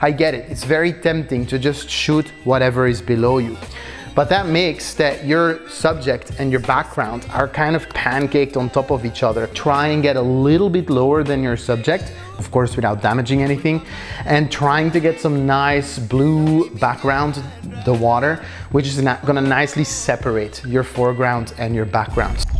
I get it, it's very tempting to just shoot whatever is below you. But that makes that your subject and your background are kind of pancaked on top of each other. Try and get a little bit lower than your subject, of course without damaging anything, and trying to get some nice blue background, the water, which is gonna nicely separate your foreground and your background.